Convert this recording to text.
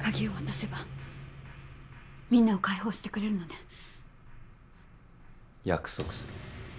鍵を渡せばみんなを解放してくれるのね。 約束する。